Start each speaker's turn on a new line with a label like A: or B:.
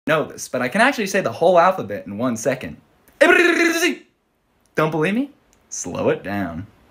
A: know this, but I can actually say the whole alphabet in 1 second. Don't believe me? Slow it down.